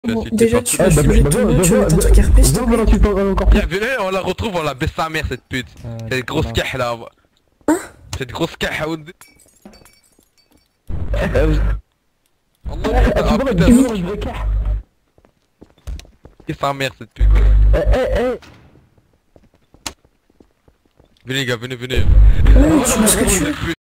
Bon, C'était déjà pas tu cool. vas soulever ton nom, tu vas mettre un truc RP s'il te plaît. Viens, venez, on la retrouve, on la baisse sa mère cette pute. Cette grosse cache là. Cette grosse cache à Oud. Allah, putain, c'est sa mère cette pute. Venez les gars, venez. Ouais, tu vois ce que tu veux.